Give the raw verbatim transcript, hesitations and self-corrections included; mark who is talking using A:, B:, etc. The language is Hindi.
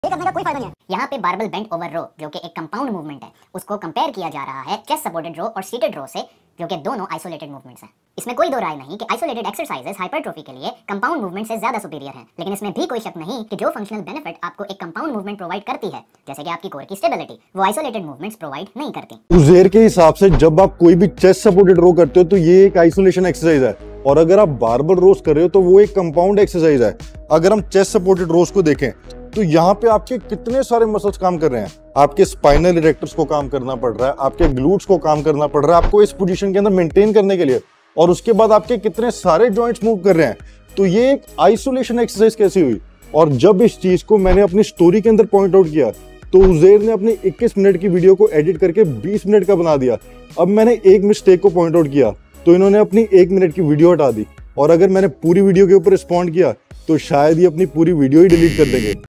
A: ये करने का कोई फायदा नहीं है। यहाँ पे बारबल बेंट ओवर रो जो कि एक कंपाउंड मूवमेंट है, उसको कंपेयर किया जा रहा है चेस्ट सपोर्टेड रो और सीटेड रो से, जो कि दोनों आइसोलेटेड मूवमेंट्स हैं। इसमें कोई दो राय नहीं कि आइसोलेटेड एक्सरसाइजेस हाइपरट्रोफी के लिए कंपाउंड मूवमेंट से ज्यादा सुपीरियर हैं, लेकिन इसमें भी कोई शक नहीं कि जो फंक्शनल बेनिफिट आपको एक कंपाउंड मूवमेंट प्रोवाइड करती है, जैसे कि आपकी कोर की स्टेबिलिटी, वो आइसोलेटेड मूवमेंट्स प्रोवाइड नहीं करती।
B: उज़ैर के हिसाब से जब आप कोई भी चेस्ट सपोर्टेड रो करते हो तो ये एक आइसोलेशन एक्सरसाइज है, और अगर आप बारबल रोज कर रहे हो तो वो एक कंपाउंड एक्सरसाइज है। अगर हम चेस्ट सपोर्टेड रोज को देखें तो यहाँ पे आपके कितने सारे मसल्स काम कर रहे हैं। आपके स्पाइनल इरेक्टर्स को काम करना पड़ रहा है, आपके ग्लूट्स को काम करना पड़ रहा है आपको इस पोजीशन के अंदर मेंटेन करने के लिए, और उसके बाद आपके कितने सारे जॉइंट्स मूव कर रहे हैं। तो ये एक आइसोलेशन एक्सरसाइज कैसी हुई? और जब इस चीज को मैंने अपनी स्टोरी के अंदर पॉइंट आउट किया तो उज़ैर ने अपनी इक्कीस मिनट की वीडियो को एडिट करके बीस मिनट का बना दिया। अब मैंने एक मिस्टेक को पॉइंट आउट किया तो इन्होंने अपनी एक मिनट की वीडियो हटा दी, और अगर मैंने पूरी वीडियो के ऊपर रिस्पॉन्ड किया तो शायद ये अपनी पूरी वीडियो ही डिलीट कर देंगे।